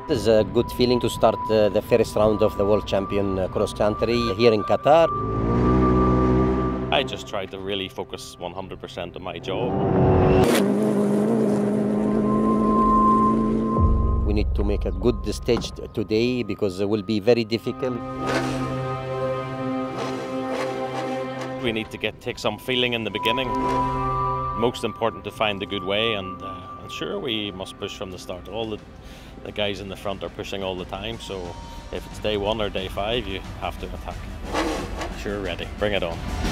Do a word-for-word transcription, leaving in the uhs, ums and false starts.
It's a good feeling to start uh, the first round of the World Champion uh, cross country here in Qatar. I just try to really focus one hundred percent on my job. We need to make a good stage today because it will be very difficult. We need to get take some feeling in the beginning. Most important to find the good way, and, uh, and sure, we must push from the start. All the, the guys in the front are pushing all the time, so if it's day one or day five, you have to attack. Sure, ready. Bring it on.